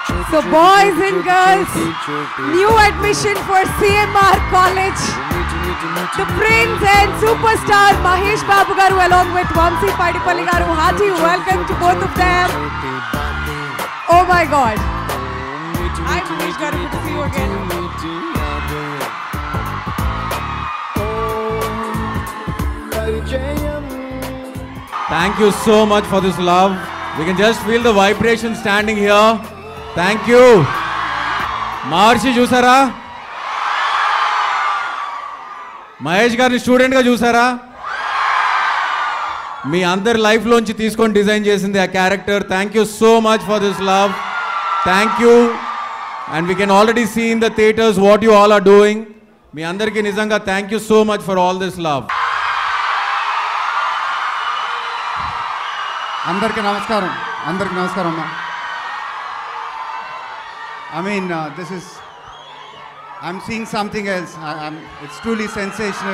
So boys and girls, new admission for CMR College. The Prince and superstar Mahesh Babu garu along with Vamsi Padipalli garu. Hearty welcome to both of them. Oh my God. Hi Mahesh garu, good to see you again. Thank you so much for this love. We can just feel the vibration standing here. Thank you. Maharshi చూసారా? మహేష్ గారిని student గా చూసారా? మీ అందరి life లోంచి తీసుకొని design చేసింది ఆ character. Thank you so much for this love. Thank you. And we can already see in the theatres what you all are doing. మీ అందరికీ నిజంగా thank you so much for all this love. అందరికీ నమస్కారం. అందరికీ నమస్కారం అమ్మా. I mean, I'm seeing something else. It's truly sensational.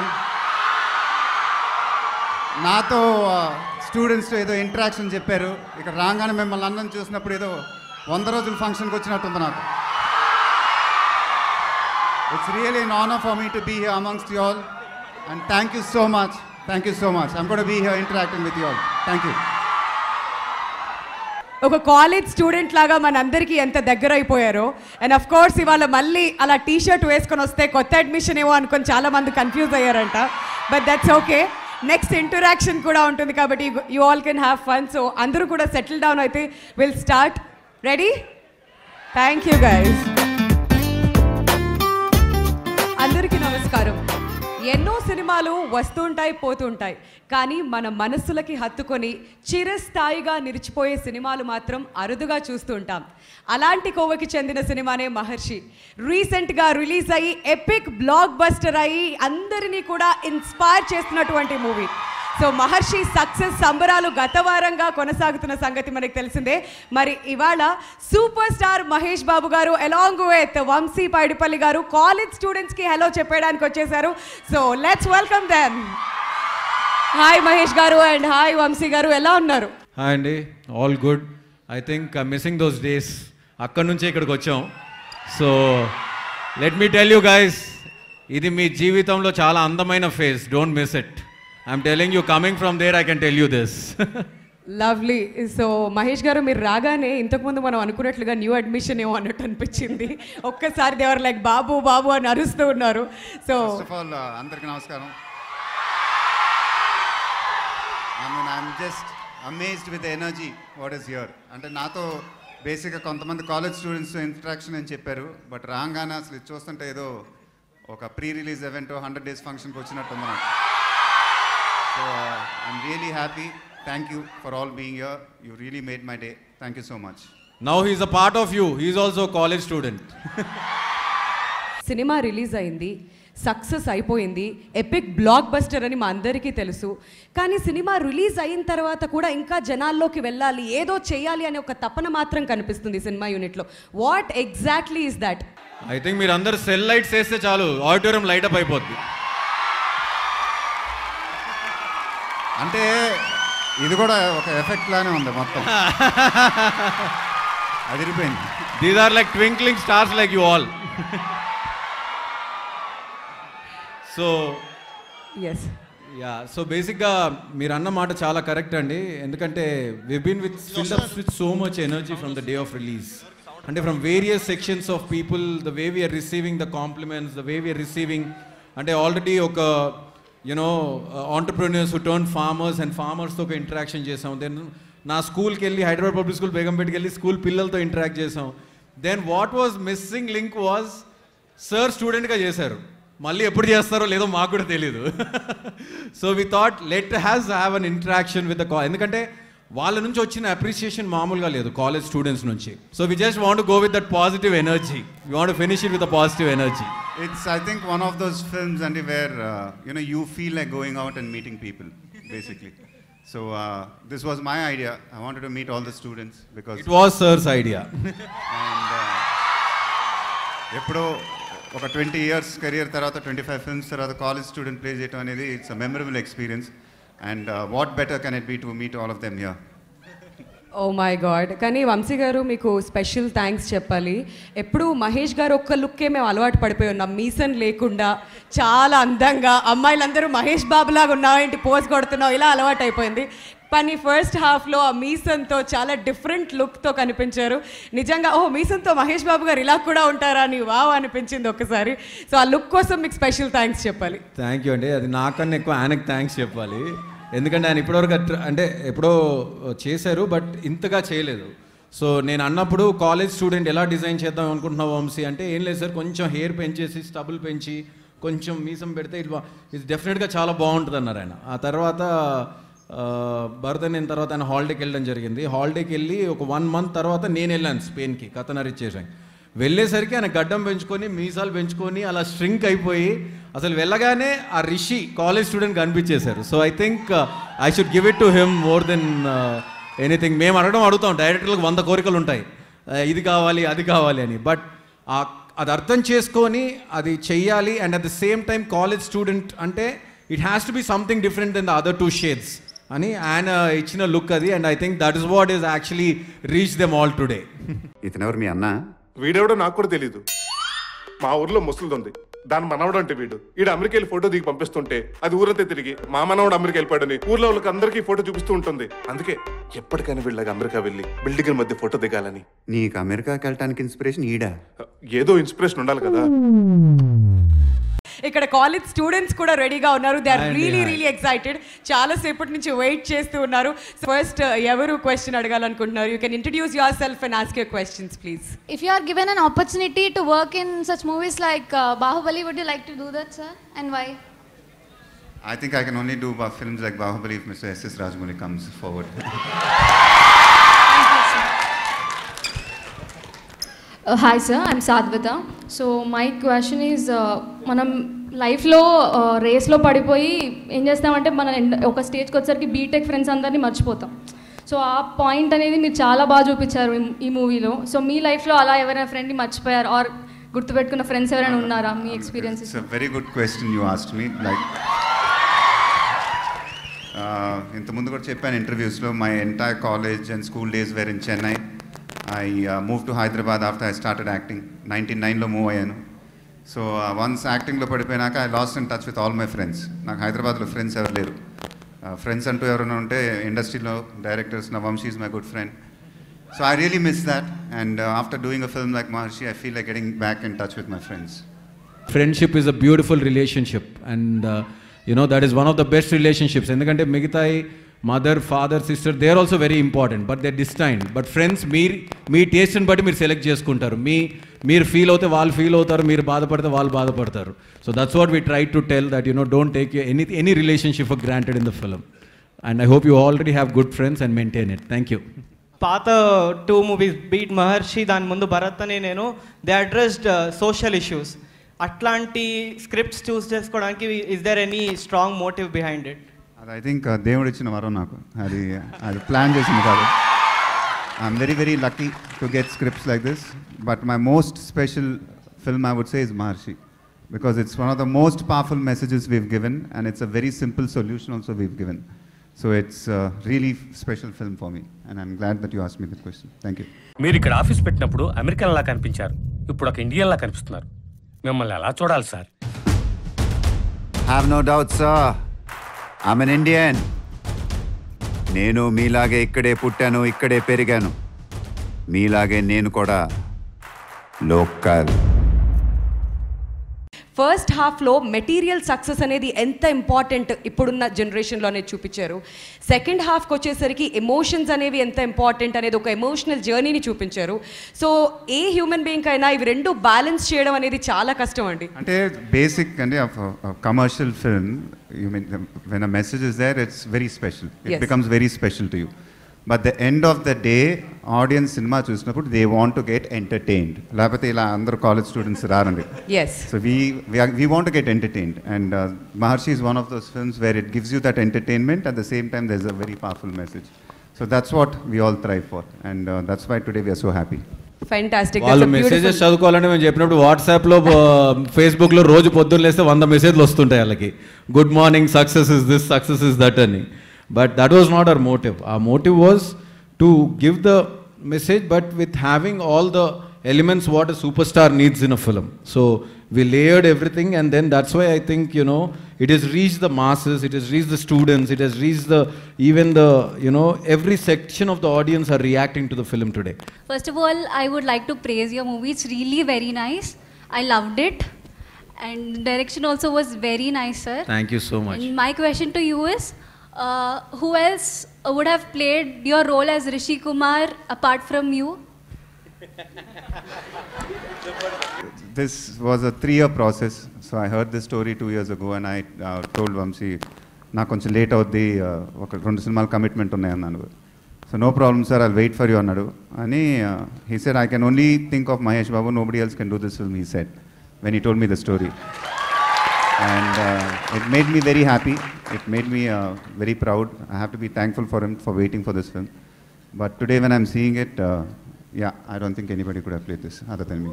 నాతో స్టూడెంట్స్తో ఏదో interaction చెప్పారు. ఇక్కడ రాగానే మిమ్మల్ని అందరం చూసినప్పుడు ఏదో 100 రోజుల ఫంక్షన్కి వచ్చినట్టుంది నాకు. It's really an honor for me to be here amongst you all. And thank you so much. Thank you so much. I'm going to be here interacting with you all. Thank you. ఒక college student లాగా మనందరికీ ఎంత దగ్గర అయిపోయారో. And of course ఇవాళ మళ్ళీ అలా T shirt వేసుకొని వస్తే కొత్త అడ్మిషన్ ఏమో అనుకొని చాలా మంది కన్ఫ్యూజ్ అయ్యారంట. But that's okay. Next interaction కూడా ఉంటుంది కాబట్టి you all can have fun. So అందరూ కూడా సెటిల్ డౌన్ అయితే will start. Ready? Thank you guys. అందరికీ నమస్కారం. ఎన్నో సినిమాలు వస్తుంటాయి పోతుంటాయి, కానీ మన మనస్సులకి హత్తుకొని చిరస్థాయిగా నిలిచిపోయే సినిమాలు మాత్రం అరుదుగా చూస్తూ ఉంటాం. అలాంటి కోవకి చెందిన సినిమానే మహర్షి. రీసెంట్గా రిలీజ్ అయ్యి ఎపిక్ బ్లాక్ బస్టర్ అయ్యి అందరినీ కూడా ఇన్స్పైర్ చేస్తున్నటువంటి మూవీ. సో మహర్షి సక్సెస్ సంబరాలు గత వారంగా కొనసాగుతున్న సంగతి మనకు తెలిసిందే. మరి ఇవాళ సూపర్ స్టార్ మహేష్ బాబు గారు అలాంగ్ విత్ వంశీ పైడిపల్లి గారు కాలేజ్ స్టూడెంట్స్కి హలో చెప్పడానికి వచ్చేసారు. So let's welcome them. Hi Mahesh garu and hi Vamshi garu, ఎలా ఉన్నారు? హాయ్ అండి, all good. I think missing those days. అక్కడి నుంచే ఇక్కడికి వచ్చాం. So let me tell you guys, ఇది మీ జీవితంలో చాలా అందమైన phase. Don't miss it. I'm telling you, coming from there, I can tell you this. Lovely. So Mahesh garu, మీరు రాగానే ఇంతకుముందు మనం అనుకున్నట్లుగా న్యూ అడ్మిషన్ ఏమో అన్నట్టు అనిపించింది. ఒక్కసారి దేవర్ లైక్ బాబు బాబు అని అరుస్తూ ఉన్నారు. సో ఫస్ట్ ఆఫ్ ఆల్ అందరికీ నమస్కారం. I'm just amazed with the energy what is here. అంటే నాతో బేసిక్గా కొంతమంది కాలేజ్ స్టూడెంట్స్ ఇంటరాక్షన్ అని చెప్పారు. బట్ రాగానే అసలు ఇది చూస్తుంటే ఏదో ఒక ప్రీ రిలీజ్ ఈవెంట్ 100 days ఫంక్షన్కి వచ్చినట్టుంది నాకు. So I'm really happy. Thank you for all being here. You really made my day. Thank you so much. Now he's a part of you. He's also a college student. సినిమా release అయింది, success అయిపోయింది, epic blockbuster అని మా అందరికీ తెలుసు. కానీ cinema release అయిన తర్వాత కూడా ఇంకా జనాల్లోకి వెళ్ళాలి, ఏదో చేయాలి అనే ఒక తపన మాత్రం కనిపిస్తుంది సినిమా యూనిట్లో. What exactly is that? I think మీరు అందరు సెల్ లైట్స్ వేస్తే చాలు, ఆడిటోరియం లైట్ అప్ అయిపోద్ది. అంటే ఇది కూడా ఒక ఎఫెక్ట్ లానే ఉంది మొత్తం. అదిరిపోయింది. These are like twinkling stars like you all. So yes. Yeah, so basically మీరు అన్న మాట చాలా కరెక్ట్ అండి. ఎందుకంటే we've been filled up with so much energy from the day of release. అంటే from various sections of people, the way we are receiving the compliments, the way we are receiving, అంటే already ఒక entrepreneurs who turned farmers and farmers తో ఒక interaction చేసాం. Then నా స్కూల్కి వెళ్ళి Hyderabad public school బేగంపేటకి వెళ్ళి స్కూల్ పిల్లలతో ఇంటరాక్ట్ చేసాం. Then what was missing link was sir స్టూడెంట్గా చేశారు. మళ్ళీ ఎప్పుడు చేస్తారో లేదో మాకు కూడా తెలీదు. So we thought let have an interaction with the ఎందుకంటే వాళ్ళ నుంచి వచ్చిన అప్రిసియేషన్ మామూలుగా లేదు కాలేజ్ స్టూడెంట్స్ నుంచి. So we just want to go with that positive energy. We want to finish it with a positive energy. It's I think one of those films and where you feel like going out and meeting people basically. So this was my idea. I wanted to meet all the students because it was sir's idea. And ఎప్పుడో ఒక 20 years career తర్వాత 25 films తర్వాత college student play చేయడం అనేది it's a memorable experience. And what better can it be to meet all of them here? Oh my god. కానీ వంశీ గారు మీకు special thanks చెప్పాలి. ఎప్పుడు మహేష్ గారు ఒక్క లుక్కే మేము అలవాటు పడిపోయి ఉన్నాం, మీసన్ లేకుండా చాలా అందంగా, అమ్మాయిలందరూ మహేష్ బాబులాగా ఉన్నావు ఏంటి పోజ్ కొడుతున్నావు ఇలా అలవాటు అయిపోయింది. కానీ ఫస్ట్ హాఫ్లో ఆ మీసన్తో చాలా డిఫరెంట్ లుక్తో కనిపించారు. నిజంగా ఓహో మీసన్తో మహేష్ బాబు గారు ఇలా కూడా ఉంటారా అని వావ్ అనిపించింది ఒక్కసారి. సో ఆ లుక్ కోసం మీకు స్పెషల్ థ్యాంక్స్ చెప్పాలి. థ్యాంక్ యూ అండి. అది నాకన్నా ఎక్కువ ఆయనకు థ్యాంక్స్ చెప్పాలి. ఎందుకంటే ఆయన ఇప్పటివరకు అంటే ఎప్పుడో చేశారు, బట్ ఇంతగా చేయలేదు. సో నేను అన్నప్పుడు కాలేజ్ స్టూడెంట్ ఎలా డిజైన్ చేద్దాం అనుకుంటున్నావు వంశీ అంటే, ఏం లేదు సార్, కొంచెం హెయిర్ పెంచేసి స్టబుల్ పెంచి కొంచెం మీసం పెడితే ఇది డెఫినెట్గా చాలా బాగుంటుంది అన్నారు ఆయన. ఆ తర్వాత భరత్ నేను తర్వాత ఆయన హాలిడేకి వెళ్ళడం జరిగింది. హాలిడేకి వెళ్ళి ఒక 1 month తర్వాత నేను వెళ్ళాను స్పెయిన్కి, కథనరిచ్చేసాను. వెళ్ళేసరికి ఆయన గడ్డం పెంచుకొని మీసాలు పెంచుకొని అలా స్ట్రింక్ అయిపోయి అసలు వెళ్ళగానే ఆ రిషి కాలేజ్ స్టూడెంట్ కనిపించేశారు. So I think I should give it to him more than anything. మేము అడుగుతాం డైరెక్టర్లకు 100 కోరికలు ఉంటాయి, ఇది కావాలి అది కావాలి అని. బట్ అది అర్థం చేసుకొని అది చెయ్యాలి. And at the same time college student అంటే it has to be something different than the other 2 shades అని ఆయన ఇచ్చిన లుక్ అది. And I think that is what is actually reach them all today. ఇతనెవరు మీ అన్న? వీడెవడో నాకు కూడా తెలీదు. మా ఊర్లో ముసలిది ఉంది, దాని మనవడు అంటే వీడు. ఈడు అమెరికా వెళ్ళి ఫోటో దిగి పంపిస్తుంటే అది ఊరంతా తిరిగి మా మనవడు అమెరికా వెళ్ళిపోయాడని ఊర్లో వాళ్ళకి అందరికీ ఫోటో చూపిస్తూ ఉంటుంది. అందుకే ఎప్పటికైనా వీళ్ళకి అమెరికా వెళ్ళి బిల్డింగ్ల మధ్య ఫోటో దిగాలని. నీకు అమెరికాకి వెళ్ళటానికి ఇన్స్పిరేషన్ ఈడా? ఏదో ఇన్స్పిరేషన్ ఉండాలి కదా. ఇక్కడ కాలేజ్ స్టూడెంట్స్ కూడా రెడీగా ఉన్నారు. They are really excited. చాలా సేపటి నుంచి వెయిట్ చేస్తూ ఉన్నారు. ఫస్ట్ ఎవరు క్వశ్చన్ అడగాలనుకుంటున్నారు? You can introduce yourself and ask your questions please. If you are given an opportunity to work in such movies like Bahubali, would you like to do that, sir? And why? I think I can only do films like Bahubali if Mr. S.S. Rajamouli comes forward. Hi sir, I'm Sadvita. So my question is, మనం లైఫ్లో రేస్లో పడిపోయి ఏం చేస్తామంటే మన ఒక స్టేజ్కి వచ్చేసరికి బీటెక్ ఫ్రెండ్స్ అందరినీ మర్చిపోతాం. సో ఆ పాయింట్ అనేది మీరు చాలా బాగా చూపించారు ఈ మూవీలో. సో మీ లైఫ్లో అలా ఎవరైనా ఫ్రెండ్ని మర్చిపోయారు ఆర్ గుర్తుపెట్టుకున్న ఫ్రెండ్స్ ఎవరైనా ఉన్నారా మీ experience? It's a very good question you asked me. Like ఇంతకుముందు కూడా చెప్పాను ఇంటర్వ్యూస్లో, my entire college and school days were in Chennai. I moved to Hyderabad after I started acting. 99లో మూవ్ అయ్యాను. సో వన్స్ యాక్టింగ్లో పడిపోయినాక I lost in touch with all my friends. నాకు హైదరాబాద్లో ఫ్రెండ్స్ ఎవరు లేరు. ఫ్రెండ్స్ అంటూ ఎవరైనా ఉంటే ఇండస్ట్రీలో డైరెక్టర్స్, నా Vamshi is my good friend. So I really miss that. And after doing a film like Maharshi, I feel like getting back in touch with my friends. Friendship is a beautiful relationship and that is one of the best relationships. ఎందుకంటే మిగతాయి mother, father, sister, they are also very important, but they destined. But friends మీ టేస్ట్ని బట్టి మీరు select చేసుకుంటారు. మీరు feel అవుతే వాళ్ళు ఫీల్ అవుతారు, మీరు బాధపడితే వాళ్ళు బాధపడతారు. So that's what we try to tell, that don't take any relationship for granted in the film. And I hope you already have good friends and maintain it. Thank you. పాత 2 movies beat మహర్షి, దాని ముందు భరత్ అని నేను, they addressed social issues. అట్లాంటి scripts choose చేసుకోవడానికి is there any strong motive behind it? అది I think దేవుడు ఇచ్చిన వరం నాకు. అది ప్లాన్ చేసింది కాదు. I'm very lucky to get scripts like this. But my most special film I would say is Maharshi, because it's one of the most powerful messages we've given and it's a very simple solution also we've given. So it's really special film for me and I'm glad that you asked me this question. Thank you. మీరు ఇక్కడ office పెట్టినప్పుడు American లా కనిపించారు, ఇప్పుడు ఒక Indian లా కనిపిస్తున్నారు. మిమ్మల్ని ఎలా చూడాలి sir? Have no doubt sir, I'm an Indian. నేను మీలాగే ఇక్కడే పుట్టాను, ఇక్కడే పెరిగాను. మీలాగే నేను కూడా లోకల్. ఫస్ట్ హాఫ్లో మెటీరియల్ సక్సెస్ అనేది ఎంత ఇంపార్టెంట్ ఇప్పుడున్న జనరేషన్లో అనేది చూపించారు. సెకండ్ హాఫ్కి వచ్చేసరికి ఎమోషన్స్ అనేవి ఎంత ఇంపార్టెంట్ అనేది ఒక ఎమోషనల్ జర్నీని చూపించారు. సో ఏ హ్యూమన్ బీయింగ్ అయినా ఇవి రెండు బ్యాలెన్స్ చేయడం అనేది చాలా కష్టం అండి. అంటే బేసిక్ అంటే commercial film, you mean when a message is there, it's very special. It becomes very special to you. But the end of the day audience సినిమా చూసినప్పుడు దే వాంట్ టు గెట్ ఎంటర్టైన్డ్. లేకపోతే ఇలా అందరూ కాలేజ్ స్టూడెంట్స్ రారండి. So we want to get entertained and Maharshi is one of those films where it gives you that entertainment at the same time there is a very powerful message. So that's what we all thrive for and that's why today we're so happy. Fantastic. వాళ్ళు messages చదువుకోవాలంటే మేము చెప్పినప్పుడు వాట్సాప్లో, ఫేస్బుక్లో రోజు పొద్దున్న లేస్తే 100 మెసేజ్లు వస్తుంటాయి వాళ్ళకి. Good morning, success is this, success is that అని. But that was not our motive. Our motive was to give the message, but with having all the elements what a superstar needs in a film. So we layered everything, and then that's why I think, you know, it has reached the masses, it has reached the students, it has reached the, even the, you know, every section of the audience are reacting to the film today. First of all, I would like to praise your movie. It's really very nice. I loved it. And direction also was very nice, sir. Thank you so much. And my question to you is, who else would have played your role as Rishi Kumar apart from you? This was a 3-year process. So I heard this story 2 years ago, and I told Vamsi, నాకు కొంచెం late అవుద్ది, ఒక 2 సినిమాలు commitment ఉన్నాయి అన్నాను. So no problem sir, I'll wait for you అన్నాడు. అని he said, I can only think of Mahesh Babu, nobody else can do this film, he said when he told me the story. And it made me very happy, it made me very proud. I have to be thankful for him for waiting for this film. But today when I'm seeing it, yeah, I don't think anybody could have played this other than me.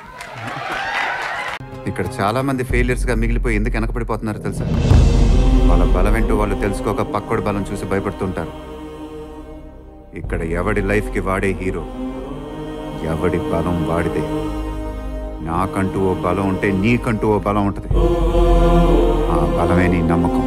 ఇక్కడ చాలా మంది ఫెయిలియర్స్గా మిగిలిపోయి ఎందుకు వెనకపడిపోతున్నారో తెలుసా? వాళ్ళ బలం ఏంటో వాళ్ళు తెలుసుకోక పక్కోడి బలం చూసి భయపడుతుంటారు. ఇక్కడ ఎవడి లైఫ్కి వాడే హీరో, ఎవడి బలం వాడితే. నాకంటూ ఓ బలం ఉంటే నీకంటూ ఓ బలం ఉంటుంది. ఆ బలమే నీ నమ్మకం.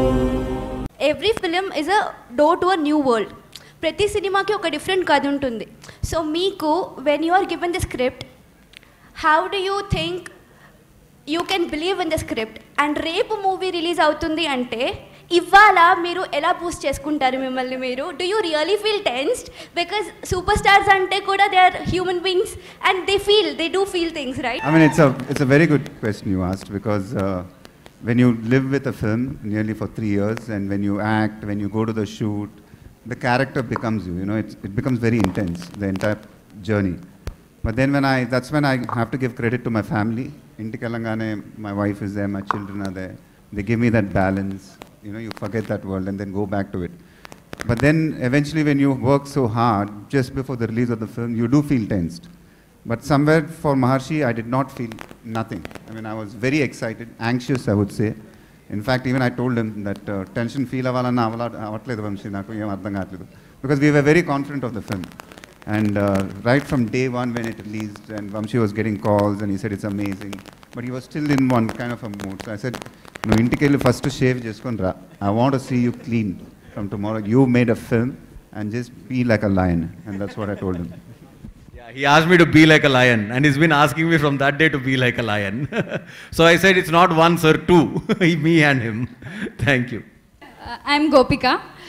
Every film is a door to a new world. ప్రతి సినిమాకి ఒక డిఫరెంట్ కథ ఉంటుంది. సో మీకు when you are given the script, how do you think you can believe in the script? And రేపు మూవీ రిలీజ్ అవుతుంది అంటే ఇవాళ మీరు ఎలా బూస్ట్ చేసుకుంటారు మిమ్మల్ని మీరు? Do you really feel tensed? Because superstars అంటే కూడా they are human beings and they do feel things, right? I mean, it's a very good question you asked, because when you live with a film nearly for 3 years, and when you act, when you go to the shoot, the character becomes you. You know, it becomes very intense, the entire journey. But then that's when I have to give credit to my family. Inti Telangane, my wife is there, my children are there. They give me that balance. You know, you forget that world and then go back to it. But then eventually when you work so hard, just before the release of the film, you do feel tensed. But somewhere for Maharshi, I did not feel nothing. I mean, I was very excited, anxious, I would say. In fact, even I told him that tension feel avalana avatledu Vamshi, naku em ardham kavatledu. Because we were very confident of the film. And right from day one when it released, and Vamshi was getting calls and he said it's amazing, but he was still in one kind of a mood. So I said, no, intikeli first shave cheskoni ra. I want to see you clean from tomorrow. You made a film and just be like a lion. And that's what I told him. Yeah, he asked me to be like a lion, and he's been asking me from that day to be like a lion. So I said it's not one sir, two, me and him. Thank you. I'm Gopika.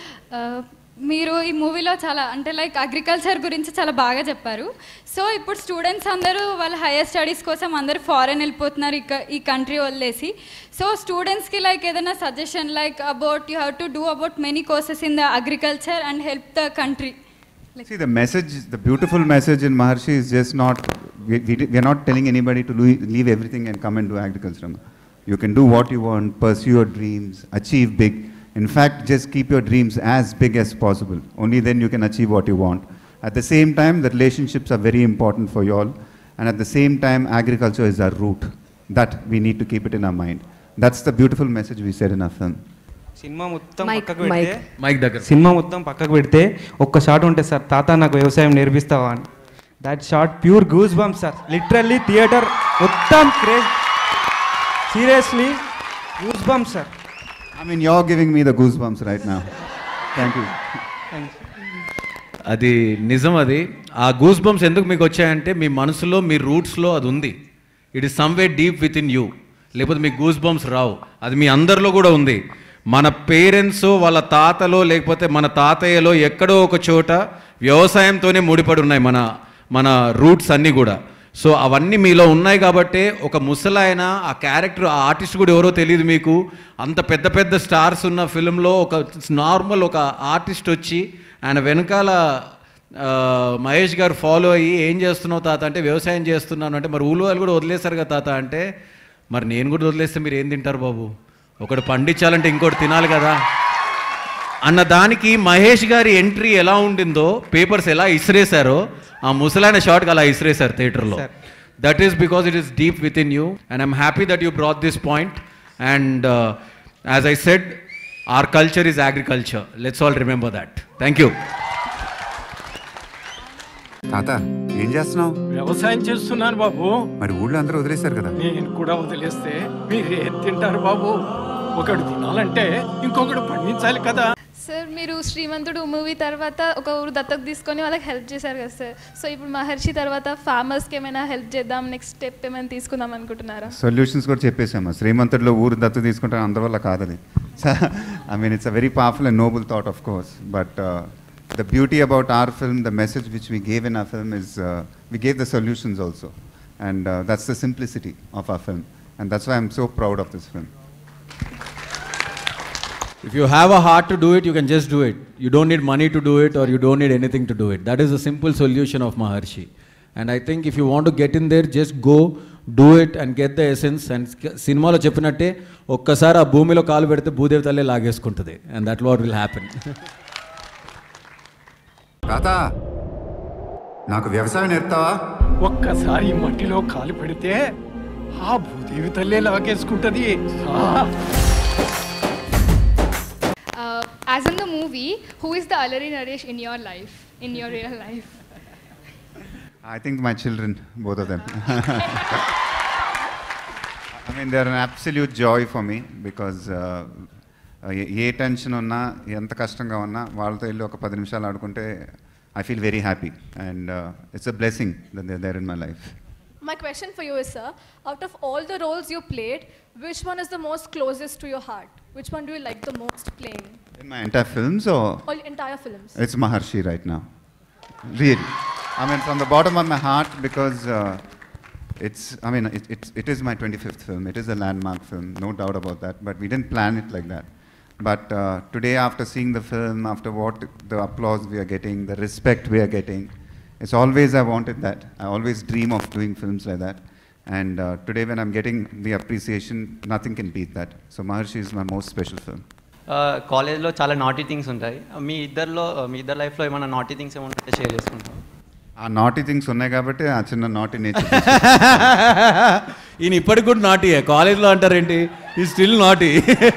మీరు ఈ మూవీలో చాలా అంటే like agriculture గురించి చాలా బాగా చెప్పారు. So ఇప్పుడు స్టూడెంట్స్ అందరూ వాళ్ళ హైయర్ స్టడీస్ కోసం అందరూ ఫారెన్ వెళ్ళిపోతున్నారు ఈ కంట్రీ వదిలేసి. సో స్టూడెంట్స్కి లైక్ ఏదైనా suggestion like about you have to do about many courses in the agriculture and help the country? See, the message, the beautiful message in Maharshi is just not, we are not telling anybody to leave everything and come and do agriculture. You can do what you want, pursue your dreams, achieve big. In fact, just keep your dreams as big as possible. Only then you can achieve what you want. At the same time, the relationships are very important for you all. And at the same time, agriculture is our root. That we need to keep it in our mind. That's the beautiful message we said in our film. సినిమా మొత్తం mike పక్కకు పెడితే mic దగ్గర cinema మొత్తం పక్కకు పెడితే ఒక్క shot ఉంటుంది సార్, తాత నాకు వ్యవసాయం నేర్పిస్తావా అని. That shot pure goosebumps sir. Literally theatre మొత్తం craze, seriously goosebumps sir. I mean, you're giving me the goosebumps right now. Thank you. అది నిజం. అది ఆ గూస్ బంప్స్ ఎందుకు మీకు వచ్చాయంటే మీ మనసులో మీ రూట్స్లో అది ఉంది. It is someway deep within you. లేకపోతే మీకు గూస్ బంప్స్ రావు. అది మీ అందరిలో కూడా ఉంది. మన పేరెంట్స్, వాళ్ళ తాతలో, లేకపోతే మన తాతయ్యలో ఎక్కడో ఒక చోట వ్యవసాయంతోనే ముడిపడి ఉన్నాయి మన రూట్స్ అన్నీ కూడా. సో అవన్నీ మీలో ఉన్నాయి కాబట్టి ఒక ముసలాయన, ఆ క్యారెక్టర్, ఆ ఆర్టిస్ట్ కూడా ఎవరో తెలియదు మీకు. అంత పెద్ద పెద్ద స్టార్స్ ఉన్న ఫిల్మ్లో ఒక నార్మల్ ఒక ఆర్టిస్ట్ వచ్చి ఆయన వెనకాల మహేష్ గారు ఫాలో అయ్యి ఏం చేస్తున్నావు తాత అంటే వ్యవసాయం చేస్తున్నాను అంటే, మరి ఊళ్ళో వాళ్ళు కూడా వదిలేశారు కదా తాత అంటే, మరి నేను కూడా వదిలేస్తే మీరు ఏం తింటారు బాబు, ఒకటి పండించాలంటే ఇంకోటి తినాలి కదా అన్న దానికి మహేష్ గారి ఎంట్రీ ఎలా ఉండిందో, పేపర్స్ ఎలా ఇసిరేశారో ఆ ముసలైన షాట్కి అలా ఇసిరేశారు థియేటర్లో. That is because it is deep within you and I'm happy that you brought this point. And as I said, our culture is agriculture. Let's all remember that. Thank you. తాత ఏం చేస్తున్నావు? వ్యవసాయం చేస్తున్నాను బాబు. మరి ఊళ్ళో అందరూ వదిలేశారు కదా. నేను కూడా వదిలేస్తే మీరు ఏం తింటారు బాబు? ఒకడు తినాలంటే ఇంకొకడు పండించాలి కదా. సార్ మీరు శ్రీమంతుడు మూవీ తర్వాత ఒక ఊరు దత్తకు తీసుకొని వాళ్ళకి హెల్ప్ చేశారు కదా సార్. సో ఇప్పుడు మహర్షి తర్వాత ఫార్మర్స్కి ఏమైనా హెల్ప్ చేద్దాం, నెక్స్ట్ స్టెప్ ఏమైనా తీసుకుందాం అనుకుంటున్నారా? సొల్యూషన్స్ కూడా చెప్పేసాము. శ్రీమంతుడిలో ఊరు దత్తు తీసుకుంటే అందరివల్ల కాదని. I mean it's a very powerful and noble thought of course. But the beauty about our film, the message which we gave in our film is we gave the solutions also, and that's the simplicity of our film, and that's why I'm so proud of this film. If you have a heart to do it, you can just do it. You don't need money to do it, or you don't need anything to do it. That is the simple solution of Maharshi. And I think if you want to get in there, just go, do it and get the essence. And సినిమాలో చెప్పినట్టే ఒక్కసారి ఆ భూమిలో కాలు పెడితే భూదేవి తల్లే లాగేసుకుంటుంది, and that's what will happen. తాత నాకు వ్యవసాయం నేర్పుతావా? ఒక్కసారి మట్టిలో కాలు పెడితే ఆ భూదేవి తల్లే లాగేసుకుంటది. As in the movie, who is the Alari Naresh in your life, in your real life? I think my children, both of them. I mean, they're an absolute joy for me because ఏ tension ఉన్నా ఎంత కష్టంగా ఉన్నా వాళ్ళతో వెళ్ళి ఒక 10 నిమిషాలు ఆడుకుంటే I feel very happy and it's a blessing that they are there in my life. My question for you is, sir, out of all the roles you played, which one is the most closest to your heart? Which one do you like the most playing? In my entire films or? All entire films. It's Maharshi right now. Really. I mean, from the bottom of my heart because it is my 25th film. It is a landmark film, no doubt about that. But we didn't plan it like that. But today, after seeing the film, after what the applause we are getting, the respect we are getting, it's always I wanted that. I always dream of doing films like that. And today, when I'm getting the appreciation, nothing can beat that. So Maharshi is my most special film. కాలేజ్లో చాలా naughty things ఉంటాయి. మీ ఇద్దరు లైఫ్లో ఏమైనా naughty things ఏమైనా share చేసుకుంటాం? ఆ naughty things ఉన్నాయి కాబట్టి ఆ చిన్న నాటీ నేచర్. ఈయన ఇప్పటికి కూడా నాటీయే. కాలేజ్లో అంటారేంటి, ఈ స్టిల్ నాటీ.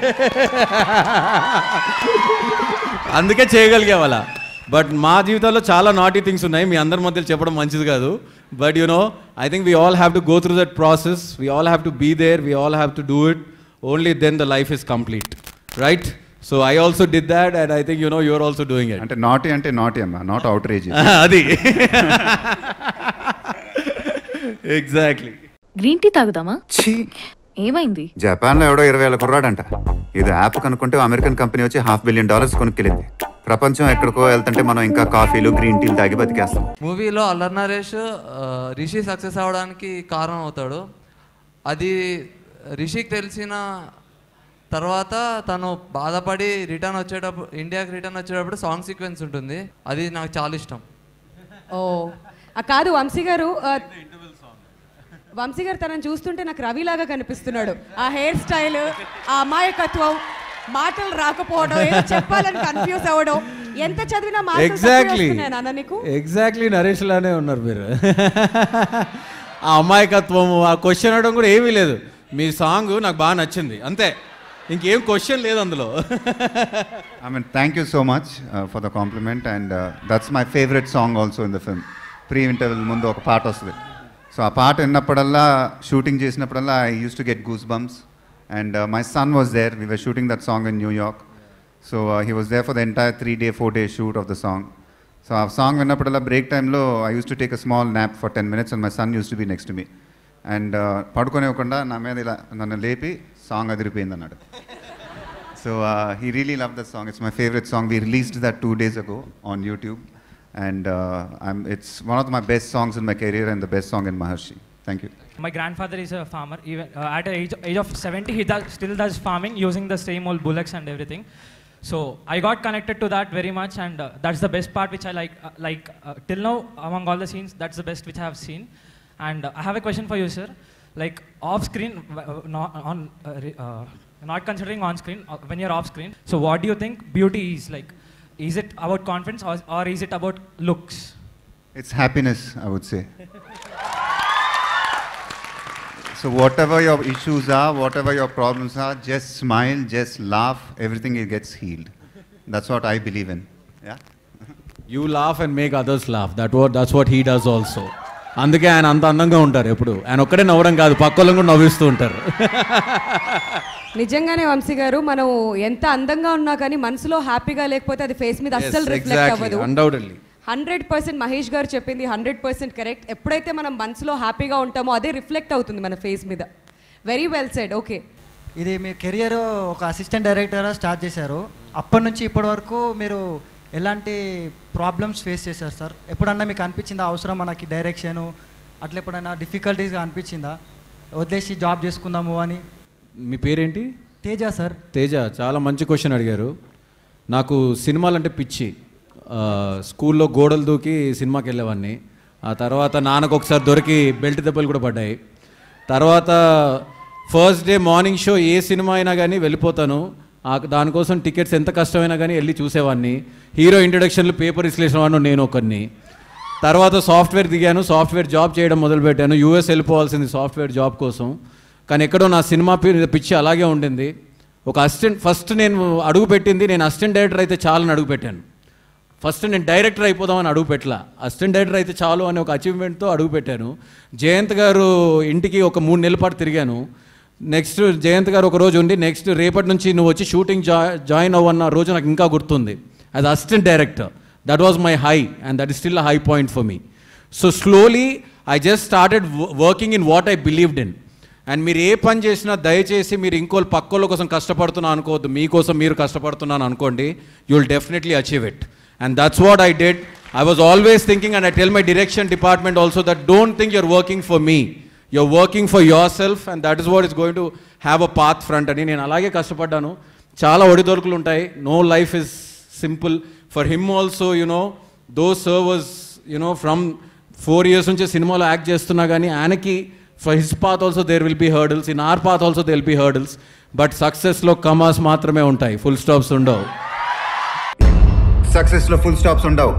అందుకే చేయగలిగేవాళ్ళ. బట్ మా జీవితాల్లో చాలా నాటీ థింగ్స్ ఉన్నాయి. మీ అందరి మధ్యలో చెప్పడం మంచిది కాదు. But I think we all have to go through that process. We all have to be there. We all have to do it. Only then the life is complete, right? So I also did that, and I think you're also doing it. అంటే naughty amma, not outrageous. అది exactly. Green tea తాగుదామా? ఏమైంది? జపాన్లో ఎవడో 20 ఏళ్ళ కుర్రాడంట. ఇది app కనుక్కుంటే American company వచ్చి $500 million కొనుక్కెళ్ళింది. ప్రపంచం ఎక్కడికో వెళ్తుంటే మనం ఇంకా కాఫీలు గ్రీన్ టీలు తాగి బతికేస్తాం. మూవీలో అల్లరి నరేష్ రిషి సక్సెస్ అవ్వడానికి కారణం అవుతాడు. అది రిషికి తెలిసిన తర్వాత తను బాధపడి ఇండియాకి రిటర్న్ వచ్చేటప్పుడు సాంగ్ సీక్వెన్స్ ఉంటుంది. అది నాకు చాలా ఇష్టం. కాదు వంశీ గారు తనని చూస్తుంటే నాకు రవిలాగా కనిపిస్తున్నాడు. ఆ హెయిర్ స్టైల్, ఆ అమాయకత్వం, మాటలు రాకపోవడం, ఏదో చెప్పాలని కన్ఫ్యూజ్ అవ్వడం, ఎంత చదివినా ఎగ్జాక్ట్లీ నరేష్ లానే ఉన్నారు మీరు. ఆ అమాయకత్వము, ఆ క్వశ్చన్ అడగడం కూడా ఏమీ లేదు. మీ సాంగ్ నాకు బాగా నచ్చింది, అంతే. ఇంకేం క్వశ్చన్ లేదు అందులో. I mean, thank you so much for the compliment, and that's my favorite song also in the film. Pre-interval ముందు ఒక పాట వస్తుంది. సో ఆ పాట విన్నప్పుడల్లా, షూటింగ్ చేసినప్పుడల్లా I used to get goosebumps, and my son was there. We were shooting that song in New York. So he was there for the entire 3-day, 4-day shoot of the song. So ఆ song విన్నప్పుడల్లా break టైంలో I used to take a small nap for 10 minutes, and my son used to be next to me. And పడుకోనివ్వకుండా నా మీద ఇలా నన్ను లేపి song అదిరిపోయింది అన్నాడు. So he really love that song. It's my favourite song. We released that 2 days ago on YouTube, and it's one of my best songs in my career and the best song in Maharshi. Thank you. My grandfather is a farmer. Even at the age of 70, he still does farming using the same old bullocks and everything. So I got connected to that very much, and that's the best part which I like till now among all the scenes. That's the best which I have seen. And I have a question for you, sir. Like off screen, not considering on screen, when you're off screen, so what do you think beauty is like? Is it about confidence or is it about looks? It's happiness, I would say. So whatever your issues are, whatever your problems are, just smile, just laugh, everything gets healed. That's what I believe in. Yeah. You laugh and make others laugh. That's what he does also. అందుకే ఆయన అంత అందంగా ఉంటారు ఎప్పుడు. ఆయన ఒక్కడే నవ్వడం కాదు, పక్కలను కూడా నవ్విస్తూ ఉంటారు. నిజంగానే వంశీ గారు, మనం ఎంత అందంగా ఉన్నా కానీ మనసులో హ్యాపీగా లేకపోతే అది ఫేస్ మీద అస్సలు రిఫ్లెక్ట్ అవ్వదు. 100% మహేష్ గారు చెప్పింది 100% కరెక్ట్. ఎప్పుడైతే మనం మనసులో హ్యాపీగా ఉంటామో అదే రిఫ్లెక్ట్ అవుతుంది మన ఫేస్ మీద. Very well said. ఓకే, ఇది మీ కెరియర్ ఒక అసిస్టెంట్ డైరెక్టర్ స్టార్ట్ చేశారు. అప్పటి నుంచి ఇప్పటి వరకు మీరు ఎలాంటి ప్రాబ్లమ్స్ ఫేస్ చేశారు సార్? ఎప్పుడన్నా మీకు అనిపించిందా అవసరం మనకి డైరెక్షను, అట్లా ఎప్పుడైనా డిఫికల్టీస్గా అనిపించిందా వదిలేసి జాబ్ చేసుకుందాము అని? మీ పేరేంటి? తేజ సార్. తేజ, చాలా మంచి క్వశ్చన్ అడిగారు. నాకు సినిమాలంటే పిచ్చి. స్కూల్లో గోడలు దూకి సినిమాకి వెళ్ళేవాడిని. ఆ తర్వాత నాన్నకు ఒకసారి దొరికి బెల్ట్ దెబ్బలు కూడా పడ్డాయి. తర్వాత ఫస్ట్ డే మార్నింగ్ షో ఏ సినిమా అయినా కానీ వెళ్ళిపోతాను. దానికోసం టికెట్స్ ఎంత కష్టమైనా కానీ వెళ్ళి చూసేవాడిని. హీరో ఇంట్రడక్షన్లు పేపర్ విశ్లేషణ వాడిని నేను ఒకరిని. తర్వాత సాఫ్ట్వేర్ దిగాను, సాఫ్ట్వేర్ జాబ్ చేయడం మొదలుపెట్టాను. యూఎస్ వెళ్ళిపోవాల్సింది సాఫ్ట్వేర్ జాబ్ కోసం. కానీ ఎక్కడో నా సినిమా పిచ్చి అలాగే ఉండింది. ఒక అసిస్టెంట్ ఫస్ట్ నేను అడుగు పెట్టింది, నేను అసిస్టెంట్ డైరెక్టర్ అయితే చాలని అడుగు పెట్టాను. ఫస్ట్ నేను డైరెక్టర్ అయిపోదామని అడుగు పెట్టలా, అసిస్టెంట్ డైరెక్టర్ అయితే చాలు అనే ఒక అచీవ్మెంట్తో అడుగు పెట్టాను. జయంత్ గారు ఇంటికి ఒక 3 నెలల పాటు తిరిగాను. నెక్స్ట్ జయంత్ గారు ఒక రోజు ఉండి, నెక్స్ట్ రేపటి నుంచి నువ్వు వచ్చి షూటింగ్ జాయిన్ అవ్వన్న రోజు నాకు ఇంకా గుర్తుంది. As assistant director, that was my high and that is still a high point for me. So slowly I just started working in what I believed in. And మీరు ఏ పని చేసినా దయచేసి మీరు ఇంకోళ్ళు పక్కోళ్ళ కోసం కష్టపడుతున్నా అనుకోవద్దు, మీకోసం మీరు కష్టపడుతున్నాను అనుకోండి. You will definitely achieve it. And that's what I did. I was always thinking, and I tell my direction department also, that don't think you're working for me. You're working for yourself, and that is what is going to have a path front. అని నేను అలాగే కష్టపడ్డాను. చాలా ఒడిదొడుకులు ఉంటాయి. No life is simple. For him also, you know, those servers, you know, from 4 years నుంచి సినిమాలో act చేస్తున్నా కానీ ఆయనకి for his path also there will be hurdles. In our path also there will be hurdles. But successలో కమాస్ మాత్రమే ఉంటాయి, full stops ఉండవు. సక్సెస్లో full stops ఉండవు,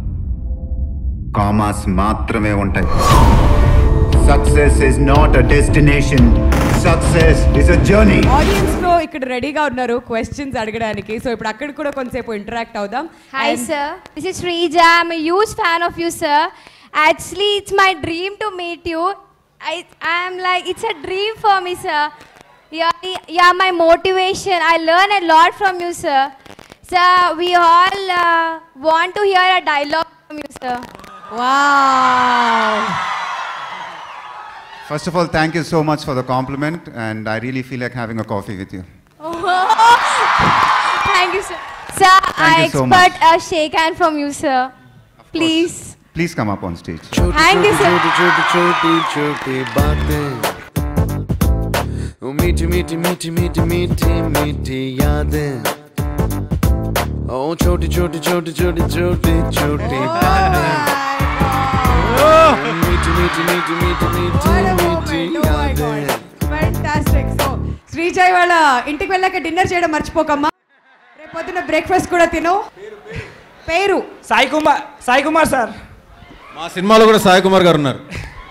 కామాస్ మాత్రమే ఉంటాయి. Success is not a destination, success is a journey. Audience లో ఇక్కడ రెడీగా ఉన్నారు క్వశ్చన్స్ అడగడానికి. సో ఇప్పుడు అక్కడ కూడా కొంచెంసేపు ఇంటరాక్ట్ అవుదాం. Hi sir, this is Shrija. I'm a huge fan of you sir. Actually it's my dream to meet you. I'm like, it's a dream for me sir. You are my motivation. I learn a lot from you sir. Sir, we all want to hear a dialogue from you, sir. Wow. First of all, thank you so much for the compliment, and I really feel like having a coffee with you. Thank you, sir. Sir, Thank I you so expect a shake hand from you, sir. Please. Please come up on stage. Thank you, sir. छोटी बातें, वो मीठी मीठी मीठी मीठी मीठी मीठी यादें. Oh, छोटी छोटी छोटी छोटी छोटी छोटी बातें, मीठी मीठी मीठी मीठी मीठी मीठी यादें. Fantastic. So, శ్రీజయ్ వాళ్ళ ఇంటికి వెళ్ళాక డిన్నర్ చేయడం మర్చిపోకమ్మా. రేపు పొద్దున్న బ్రేక్ఫాస్ట్ కూడా తిను. పేరు సాయి కుమార్ సార్. మా సినిమాలో కూడా సాయి కుమార్ గారు ఉన్నారు.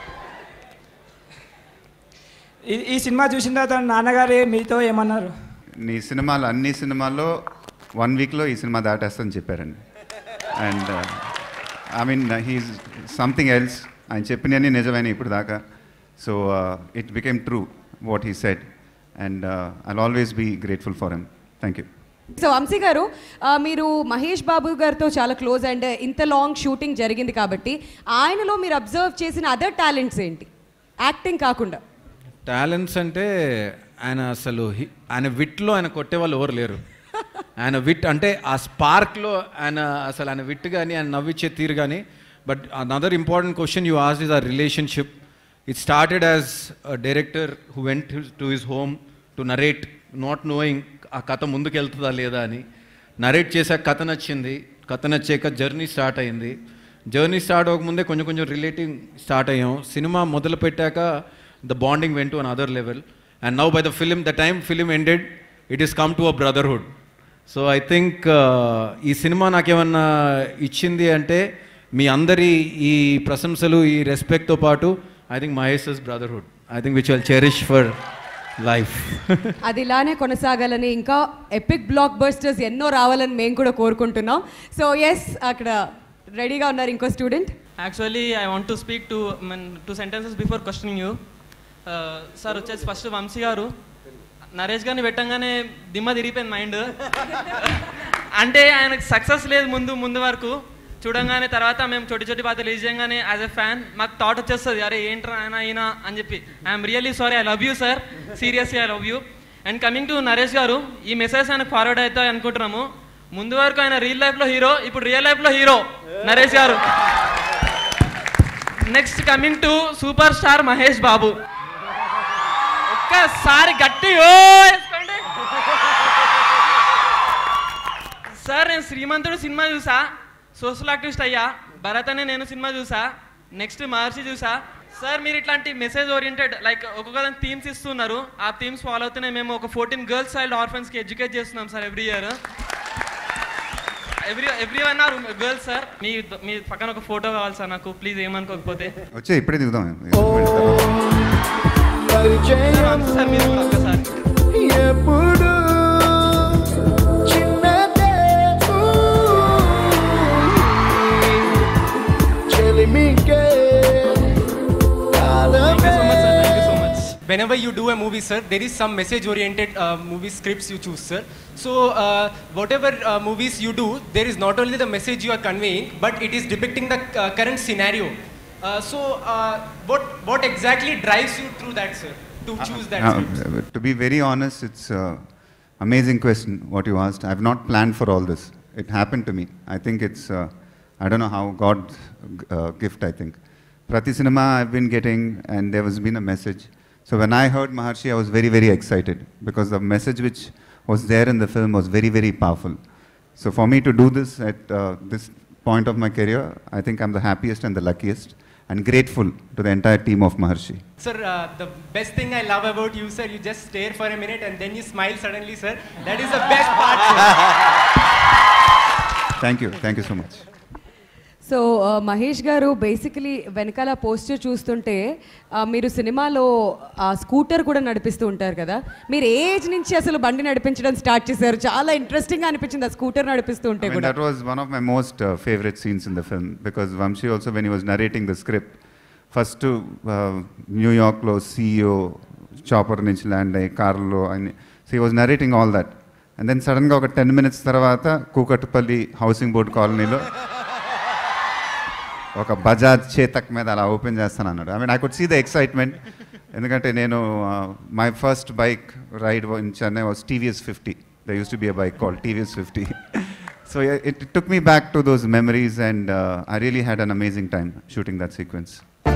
ఈ సినిమా చూసిన తర్వాత నాన్నగారు మీతో ఏమన్నారు? నీ సినిమాలు అన్ని సినిమాల్లో 1 వీక్లో ఈ సినిమా దాటేస్తని చెప్పారండి. And I mean he is something else. ఆయన చెప్పినవన్నీ నిజమైన ఇప్పుడు దాకా. So it became true what he said, and I'll always be grateful for him. Thank you. So Vamshi గారు, మీరు మహేష్ బాబు గారితో చాలా క్లోజ్ అండ్ ఇంత లాంగ్ షూటింగ్ జరిగింది కాబట్టి ఆయనలో మీరు అబ్జర్వ్ చేసిన అదర్ టాలెంట్స్ ఏంటి, యాక్టింగ్ కాకుండా? టాలెంట్స్ అంటే ఆయన అసలు ఆయన విట్లో ఆయన కొట్టేవాళ్ళు ఎవరు లేరు. ఆయన విట్ అంటే ఆ స్పార్క్లో ఆయన విట్ కానీ ఆయన నవ్విచ్చే తీరు కానీ. But another important question you asked is ఆ relationship. It started as a director who went to his home to narrate, not knowing ఆ కథ ముందుకు వెళ్తుందా లేదా అని. నరేట్ చేశాక కథ నచ్చింది, కథ నచ్చాక జర్నీ స్టార్ట్ అయింది. జర్నీ స్టార్ట్ అవ్వకముందే కొంచెం కొంచెం రిలేటింగ్ స్టార్ట్ అయ్యాం. సినిమా మొదలు పెట్టాక the bonding went to another level. And now by the time film ended, it is come to a brotherhood. So I think ఈ సినిమా నాకేమన్నా ఇచ్చింది అంటే మీ అందరి ఈ ప్రశంసలు, ఈ రెస్పెక్ట్తో పాటు I think Mahesh brotherhood, I think which will cherish for life. అది ఇలానే కొనసాగాలని, ఇంకా ఎపిక్ బ్లాక్ బస్టర్స్ ఎన్నో రావాలని మేము కూడా కోరుకుంటున్నాం. సో ఎస్, అక్కడ రెడీగా ఉన్నారు ఇంకో student. Actually I want to speak two sentences before questioning you. Sir వచ్చేసి ఫస్ట్ వంశీ గారు నరేష్ గారిని పెట్టంగానే దిమ్మ తిరిగిపోయింది మైండ్. అంటే ఆయనకు సక్సెస్ లేదు ముందు వరకు, చూడంగానే తర్వాత మేము చోటి బాత రిలీజ్ చేయగానే యాజ్ ఎ ఫ్యాన్ మాకు థాట్ వచ్చేస్తుంది, అరే ఏంట్రా ఆయన అని చెప్పి. I'm really sorry, I love you sir, seriously I love you. And coming to Naresh గారు, ఈ మెసేజ్ ఆయనకు ఫార్వర్డ్ అవుతాయి అనుకుంటున్నాము. ముందు వరకు ఆయన రియల్ లైఫ్లో హీరో, ఇప్పుడు రియల్ లైఫ్లో హీరో నరేష్ గారు. Next coming to super star Mahesh Babu, ఒక్కసారి గట్టి ఓ వేసుకోండి సార్. నేను శ్రీమంతుడు సినిమా చూసా, సోషల్ యాక్టివిస్ట్ అయ్యా. భరత్ అనే నేను సినిమా చూసా, నెక్స్ట్ మహర్షి చూసా. సార్ మీరు ఇట్లాంటి మెసేజ్ ఓరియంటెడ్ లైక్ ఒక్కొక్క థీమ్స్ ఇస్తున్నారు, ఆ థీమ్స్ ఫాలో అవుతూనే మేము ఒక 14 గర్ల్స్ చైల్డ్ ఆర్ఫన్స్కి ఎడ్యుకేట్ చేస్తున్నాం sir every year. Every one are girls sir. మీ పక్కన ఒక ఫోటో కావాలి సార్ నాకు, ప్లీజ్ ఏమనుకోకపోతే. వచ్చే ఇప్పుడే దిగుదాం సార్ మీరు ఒక్కసారి. Whenever you do a movie, sir, there is some message-oriented movie scripts you choose, sir. So, whatever movies you do, there is not only the message you are conveying, but it is depicting the current scenario. So, what exactly drives you through that, sir, to choose that script? To be very honest, it's an amazing question what you asked. I have not planned for all this. It happened to me. I think it's, I don't know how God's gift, I think. Prati cinema I've been getting, and there has been a message. So when I heard Maharshi, I was very, very excited because the message which was there in the film was very, very powerful. So for me to do this at this point of my career, I think I'm the happiest and the luckiest and grateful to the entire team of Maharshi. Sir, the best thing I love about you, sir, you just stare for a minute and then you smile suddenly, sir. That is the best part, sir. Thank you so much. So Mahesh గారు basically వెనకాల poster చూస్తుంటే మీరు సినిమాలో scooter కూడా నడిపిస్తూ ఉంటారు కదా, మీరు ఏజ్ నుంచి అసలు బండి నడిపించడం స్టార్ట్ చేశారు? చాలా ఇంట్రెస్టింగ్గా అనిపించింది ఆ స్కూటర్ నడిపిస్తూ ఉంటే కూడా. That was one of my most favorite scenes in the film because Vamshi also, when he was narrating the script, first to New York lo CEO chopper నుంచి ల్యాండ్ అయ్యి కార్లో అని, so he was narrating all that, and then సడన్గా ఒక 10 minutes తర్వాత Kukatpally housing board కాలనీలో ఒక బజాజ్ చేతక్ మీద అలా ఓపెన్ చేస్తాను అన్నాడు. I mean I could see the excitement, ఎందుకంటే నేను my first bike ride in Chennai was TVS 50. There used to be a bike called TVS 50. So it took me back to those memories and I really had an amazing time shooting that sequence.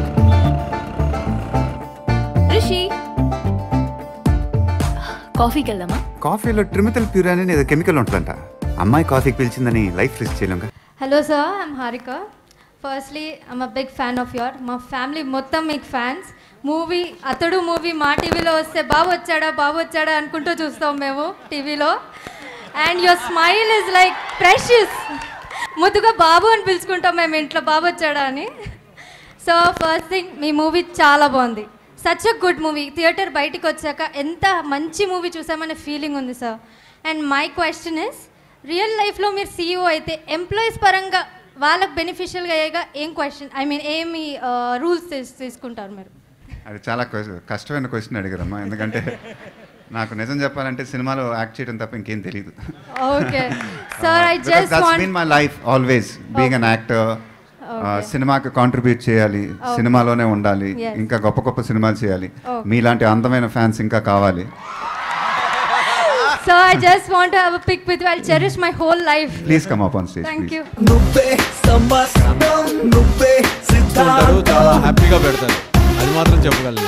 Rishi కాఫీకి వెళ్దామా? కాఫీలో ట్రిమిథల్ pure అనేది ఏదో chemical ఉంటుందంట. అమ్మాయి కాఫీకి పిలిచిందని life risk చేయలేం. Hello sir, I'm Harika. Firstly, I'm a big fan of yours. మా ఫ్యామిలీ మొత్తం మీకు ఫ్యాన్స్. మూవీ అతడు మూవీ మా టీవీలో వస్తే బాబు వచ్చాడా అనుకుంటూ చూస్తాం మేము టీవీలో. And your smile is like precious. ముద్దుగా బాబు అని పిలుచుకుంటాం మేము ఇంట్లో, బాబు వచ్చాడా అని. సో ఫస్ట్ థింగ్, మీ మూవీ చాలా బాగుంది. Such a good movie. Theatre బయటికి వచ్చాక ఎంత మంచి మూవీ చూసామనే ఫీలింగ్ ఉంది sir. And my question is, real లైఫ్లో మీరు CEO అయితే ఎంప్లాయీస్ పరంగా వాళ్ళకి బెనిఫిషియల్గా అయ్యేగా ఏం క్వశ్చన్, ఐ మీన్ ఏమి రూల్స్ తీసుకుంటారు మీరు? అది చాలా కష్టమైన క్వశ్చన్ అడిగారమ్మా, ఎందుకంటే నాకు నిజం చెప్పాలంటే సినిమాలో యాక్ట్ చేయడం తప్ప ఇంకేం తెలియదు. Okay sir, I just want, that's been my life always, being an actor. సినిమాకి కాంట్రిబ్యూట్ చేయాలి, సినిమాలోనే ఉండాలి, ఇంకా గొప్ప గొప్ప సినిమాలు చేయాలి. మీలాంటి అందమైన ఫ్యాన్స్ ఇంకా కావాలి. So I just want to have a pic with you. I'll cherish my whole life. Please come up on stage. Thank you. చాలా హ్యాపీగా పెడతారు, అది మాత్రం చెప్పగలను.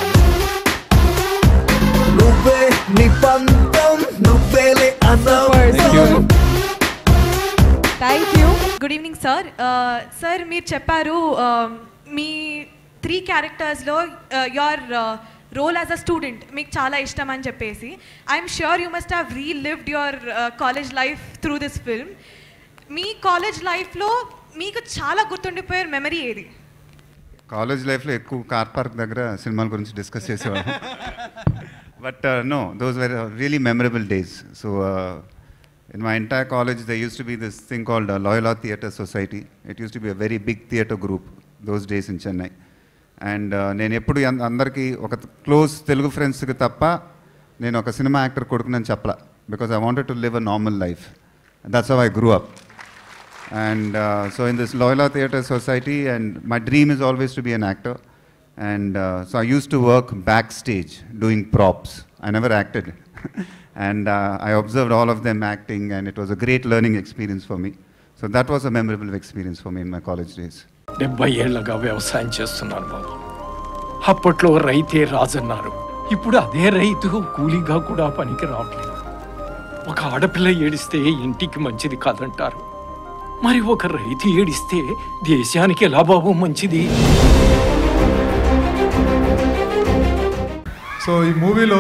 Thank you. Good evening sir. Sir మీరు చెప్పారు మీ 3 క్యారెక్టర్స్లో your role as a student మీకు చాలా ఇష్టం అని చెప్పేసి. I'm sure you must have relived your college life through this film. మీ కాలేజ్ లైఫ్లో మీకు చాలా గుర్తుండిపోయే మెమరీ ఏది? కాలేజ్ లైఫ్లో ఎక్కువ కార్ పార్క్ దగ్గర సినిమాల గురించి డిస్కస్ చేసేవాళ్ళం. But no, those were really memorable days. So In my entire college, there used to be this thing called Loyola Theatre Society. It used to be a very big theatre group those days in Chennai. And నేను ఎప్పుడు అందరికీ ఒక close Telugu ఫ్రెండ్స్కి తప్ప నేను ఒక cinema actor కొడుకునని చెప్పలా, because I wanted to live a normal life. That's how I grew up. And so in this Loyola Theatre Society, and my dream is always to be an actor. And so I used to work backstage doing props. I never acted. And I observed all of them acting, and it was a great learning experience for me. So that was a memorable experience for me in my college days. 70 ఏళ్ళగా వ్యవసాయం చేస్తున్నాను బాబు. అప్పట్లో రైతే రాజన్నారు. ఇప్పుడు అదే రైతు కూలీగా కూడా పనికి రావట్లేదు. ఒక ఆడపిల్ల ఏడిస్తే ఇంటికి మంచిది కాదంటారు. మరి ఒక రైతు ఏడిస్తే దేశానికి ఎలా బాబు మంచిది? సో ఈ మూవీలో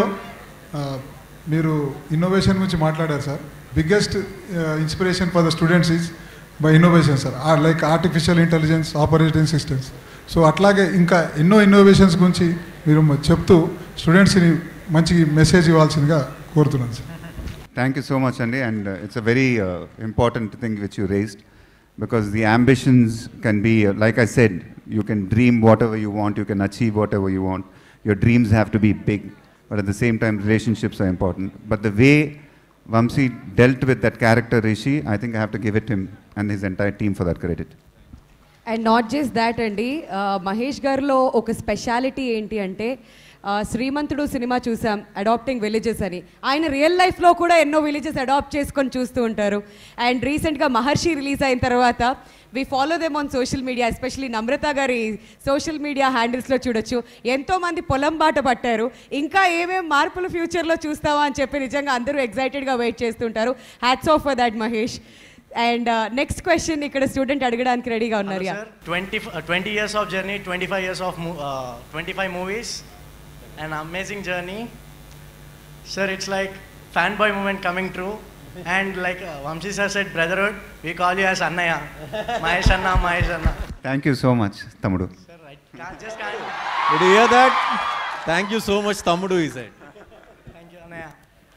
మీరు ఇన్నోవేషన్ గురించి మాట్లాడారు సార్. Biggest inspiration for the students is by innovation sir, like artificial intelligence, operating systems. So అట్లాగే ఇంకా ఎన్నో ఇన్నోవేషన్స్ గురించి మీరు చెప్తూ స్టూడెంట్స్ని మంచి మెసేజ్ ఇవ్వాల్సిందిగా కోరుతున్నాను sir. Thank you so much, Andy, and it's a very important thing which you raised, because the ambitions can be, like I said, you can dream whatever you want, you can achieve whatever you want. Your dreams have to be big, but at the same time, relationships are important. But the way Vamsi dealt with that character, Rishi, I think I have to give it him and his entire team for that credit. And not just that అండి, మహేష్ గారిలో ఒక speciality ఏంటి అంటే శ్రీమంతుడు సినిమా చూసాం, adapting villages అని. ఆయన real లైఫ్లో కూడా ఎన్నో విలేజెస్ అడాప్ట్ చేసుకొని చూస్తూ ఉంటారు. అండ్ రీసెంట్గా మహర్షి రిలీజ్ అయిన తర్వాత we follow them on social media, especially Namrata గారి సోషల్ మీడియా హ్యాండిల్స్లో చూడొచ్చు. ఎంతోమంది పొలం బాట పట్టారు. ఇంకా ఏమేం మార్పులు ఫ్యూచర్లో చూస్తావా అని చెప్పి నిజంగా అందరూ ఎగ్జైటెడ్గా వెయిట్ చేస్తుంటారు. Hats off for that Mahesh. And next question ఇక్కడ స్టూడెంట్ అడగడానికి రెడీగా ఉన్నారు. 20 years of journey, 25 years of 25 movies, an amazing journey. Sir, it's like fanboy moment coming true. And like Vamsi sir said, brotherhood, we call you as Annaya. Mahesh Anna, Mahesh Anna. Thank you so much, Tamudu. Sir, right. Just can't. Did you hear that? Thank you so much, Tamudu, he said. Thank you, Annaya.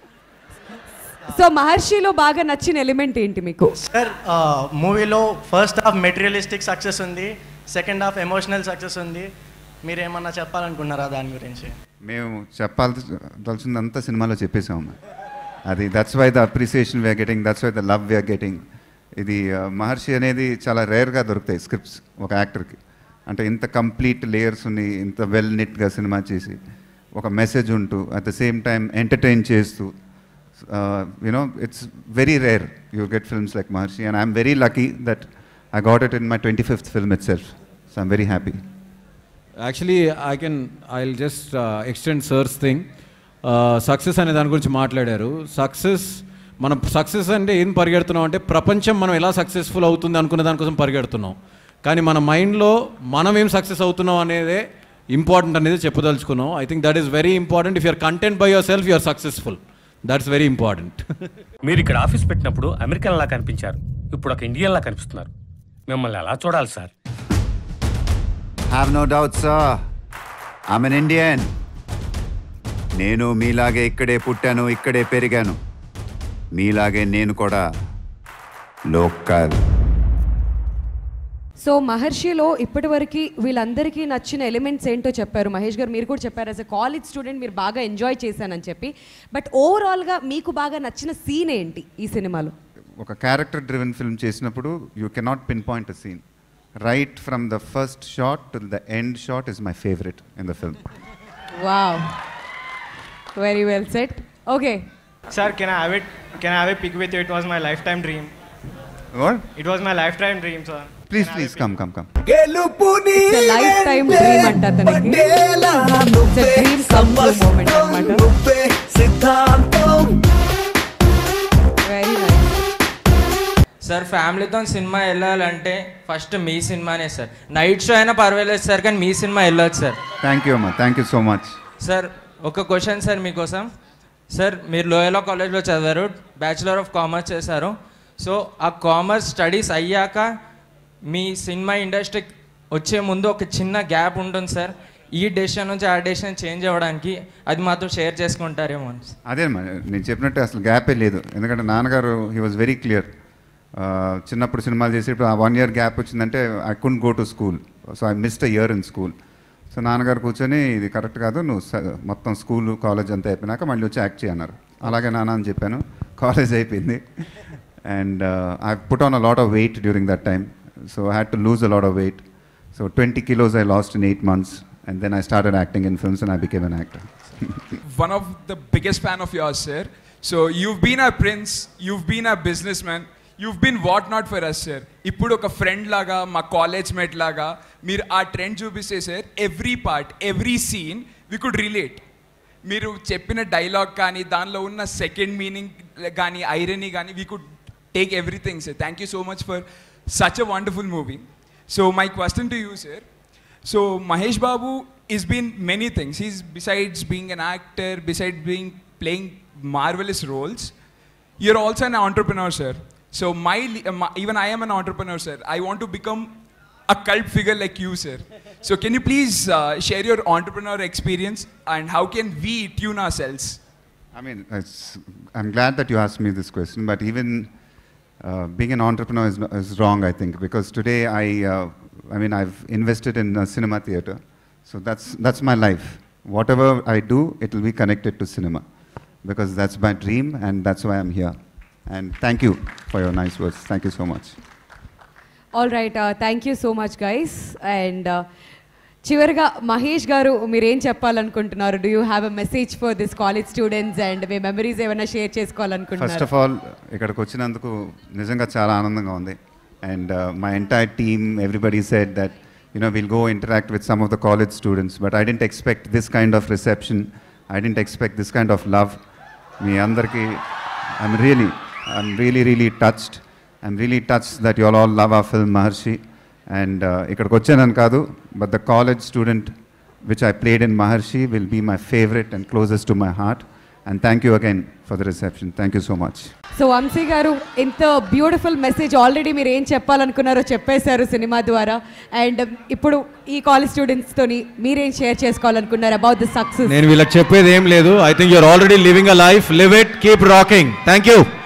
సో మహర్షిలో బాగా నచ్చిన element ఏంటి మీకు? Sir మూవీలో first half materialistic success ఉంది, second half emotional success ఉంది. మీరు ఏమన్నా చెప్పాలనుకున్నారా దాని గురించి? మేము చెప్పాల్సిందంతా సినిమాలో చెప్పేసాము. అది that's why the appreciation we're getting, that's why the love we're getting. ఇది మహర్షి అనేది చాలా రేర్గా దొరుకుతాయి స్క్రిప్ట్స్ ఒక యాక్టర్కి. అంటే ఇంత కంప్లీట్ లేయర్స్ ఉన్ని, ఇంత వెల్ నిట్గా సినిమా చేసి ఒక మెసేజ్ ఉంటూ at the same time entertain చేస్తూ, it's very rare you get films like Maharshi, and I'm very lucky that I got it in my 25th film itself. So I'm very happy. Actually, I'll just extend sir's thing. Success అనే దాని గురించి మాట్లాడారు. మనం success అంటే ఏం పరిగెడుతున్నాం అంటే ప్రపంచం మనం ఎలా సక్సెస్ఫుల్ అవుతుంది అనుకునే దానికోసం పరిగెడుతున్నాం. కానీ మన మైండ్లో మనం ఏం సక్సెస్ అవుతున్నాం అనేదే ఇంపార్టెంట్ అనేది చెప్పదలుచుకున్నాం. I think that is very important. If you're content by yourself, you're successful. That's very important. మీరు ఇక్కడ ఆఫీస్ పెట్టినప్పుడు అమెరికన్ లా కనిపించారు, ఇప్పుడు ఒక ఇండియన్ లా కనిపిస్తున్నారు. మిమ్మల్ని ఎలా చూడాలి sir? Have no doubt, sir. I'm an Indian. నేను మీలాగే ఇక్కడే పుట్టాను, ఇక్కడే పెరిగాను. మీలాగే నేను కూడా లోకల్. సో మహర్షిలో ఇప్పటివరకు వీళ్ళందరికీ నచ్చిన ఎలిమెంట్స్ ఏంటో చెప్పారు. మహేష్ గారు మీరు కూడా చెప్పారు, యాజ్ ఎ కాలేజ్ స్టూడెంట్ మీరు బాగా ఎంజాయ్ చేశానని చెప్పి. బట్ ఓవరాల్గా మీకు బాగా నచ్చిన సీన్ ఏంటి ఈ సినిమాలో? ఒక క్యారెక్టర్ డ్రివెన్ ఫిల్మ్ చేసినప్పుడు you cannot pinpoint a scene. Right from the first shot to the end shot is my favourite in the film. Wow, very well set. Okay sir, can I have a pic with you? It was my lifetime dream. What? It was my lifetime dream, sir. Please come. It's a lifetime dream అంట అతనికి. It's a dream come true moment అన్నమాట. Very nice. Sir, ఫ్యామిలీతో సినిమా వెళ్ళాలంటే first మీ సినిమానే sir. Night show అయినా పర్వాలేదు సార్, కానీ మీ సినిమా వెళ్ళొచ్చు సార్. థ్యాంక్ యూ అమ్మా, thank you so much. Sir, ఒక క్వశ్చన్ సార్ మీకోసం. సార్, మీరు లోయలా కాలేజ్లో చదివారు, బ్యాచులర్ ఆఫ్ కామర్స్ చేశారు. సో ఆ కామర్స్ స్టడీస్ అయ్యాక మీ సినిమా ఇండస్ట్రీకి వచ్చే ముందు ఒక చిన్న గ్యాప్ ఉంటుంది సార్. ఈ డెసిషన్ నుంచి ఆ డెసిషన్ చేంజ్ అవ్వడానికి అది మాత్రం షేర్ చేసుకుంటారేమో అని. అదే నేను చెప్పినట్టు అసలు గ్యాపే లేదు. ఎందుకంటే నాన్నగారు హీ వాజ్ వెరీ క్లియర్. చిన్నప్పుడు సినిమాలు చేసేప్పుడు ఆ 1 year గ్యాప్ వచ్చిందంటే I couldn't go to school, so I missed a year in school. So నాన్నగారు కూర్చొని ఇది కరెక్ట్ కాదు, నువ్వు మొత్తం స్కూల్ కాలేజ్ అంతా అయిపోయినాక మళ్ళీ వచ్చి యాక్ట్ చేయన్నారు. అలాగే నాన్న అని చెప్పాను. కాలేజ్ అయిపోయింది and I put on a lot of weight during that time. So I had to lose a lot of weight. So 20 kilos I lost in 8 months, and then I started acting in films and I became an actor. One of the biggest fan of yours, sir. So you've been our prince, you've been our businessman, you've been what not for us, sir. Ippudu oka friend laga, ma college mate laga, meer aa trend chupiste sir, every part, every scene we could relate. Meeru cheppina dialogue gaani, danlo unna second meaning gaani, irony gaani, we could take everything, sir. Thank you so much for such a wonderful movie. So my question to you, sir. So Mahesh Babu has been many things. He's besides being an actor, besides playing marvelous roles, you're also an entrepreneur, sir. So even I am an entrepreneur, sir. I want to become a cult figure like you, sir. So can you please share your entrepreneur experience and how can we tune ourselves? I mean, I'm glad that you asked me this question, but even being an entrepreneur is wrong, I think, because today I've invested in a cinema theater, so that's my life. Whatever I do, it will be connected to cinema, because that's my dream and that's why I'm here. And thank you for your nice words. Thank you so much. All right, thank you so much, guys. And చివరిగా మహేష్ గారు మీరేం చెప్పాలనుకుంటున్నారు? Do you have a message for this college students and మీ memories ఏమైనా share చేసుకోవాలనుకుంటున్నారు? First of all ఇక్కడికి వచ్చినందుకు నిజంగా చాలా ఆనందంగా ఉంది. And my entire team everybody said that we'll go interact with some of the college students, but I didn't expect this kind of reception. I didn't expect this kind of love. మీ అందరికీ I'm really touched. I'm really touched that you all love our film Maharshi. And ikkadiki vachananu kaadu, but the college student which I played in Maharshi will be my favorite and closest to my heart. And thank you again for the reception. Thank you so much. So Vamshi గారు, ఇంత beautiful message already మీరు ఏం చెప్పాలనుకున్నారో చెప్పేశారు cinema ద్వారా. And ఇప్పుడు ఈ college స్టూడెంట్స్తోని మీరేం షేర్ చేసుకోవాలనుకున్నారు అబౌట్ ది సక్సెస్? నేను వీళ్ళకి చెప్పేది ఏం లేదు. I think you're already living a life. Live it, keep rocking. Thank you.